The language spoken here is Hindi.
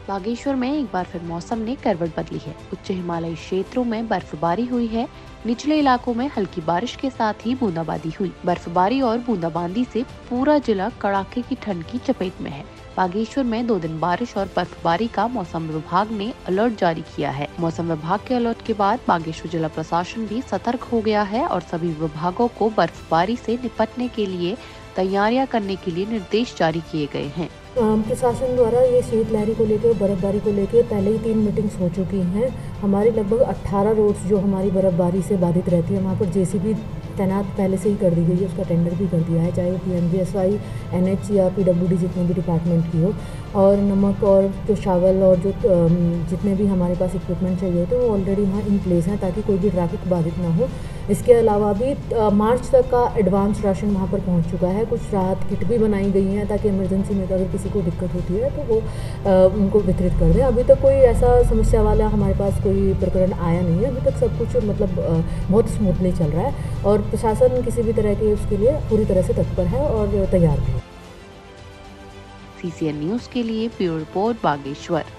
बागेश्वर में एक बार फिर मौसम ने करवट बदली है। उच्च हिमालयी क्षेत्रों में बर्फबारी हुई है। निचले इलाकों में हल्की बारिश के साथ ही बूंदाबांदी हुई। बर्फबारी और बूंदाबांदी से पूरा जिला कड़ाके की ठंड की चपेट में है। बागेश्वर में 2 दिन बारिश और बर्फबारी का मौसम विभाग ने अलर्ट जारी किया है। मौसम विभाग के अलर्ट के बाद बागेश्वर जिला प्रशासन भी सतर्क हो गया है और सभी विभागों को बर्फबारी से निपटने के लिए तैयारियां करने के लिए निर्देश जारी किए गए हैं। प्रशासन द्वारा ये शीतलहरी को लेकर बर्फबारी को लेकर पहले ही 3 मीटिंग्स हो चुकी हैं। हमारी लगभग 18 रोड्स जो हमारी बर्फबारी से बाधित रहती है, वहाँ पर जेसीबी तैनात पहले से ही कर दी गई है, उसका टेंडर भी कर दिया है, चाहे वो पीएमजीएसवाई, एनएच या पीडब्ल्यूडी जितने भी डिपार्टमेंट की हो। और नमक और जो शावल और जो जितने भी हमारे पास इक्विपमेंट चाहिए होते हैं वो ऑलरेडी वहाँ इन प्लेस हैं, ताकि कोई भी ट्रैफिक बाधित ना हो। इसके अलावा भी मार्च तक का एडवांस राशन वहाँ पर पहुँच चुका है। कुछ राहत किट भी बनाई गई हैं, ताकि इमरजेंसी में अगर किसी को दिक्कत होती है तो वो उनको वितरित कर दें। अभी तक कोई ऐसा समस्या वाला हमारे पास कोई प्रकरण आया नहीं है। अभी तक सब कुछ मतलब बहुत स्मूथली चल रहा है और प्रशासन किसी भी तरह के उसके लिए पूरी तरह से तत्पर है और तैयार भी है। सीसीएन न्यूज के लिए ब्यूरो रिपोर्ट बागेश्वर।